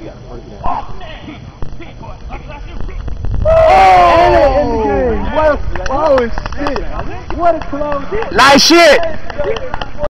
Oh shit! What a close hit. Nice shit.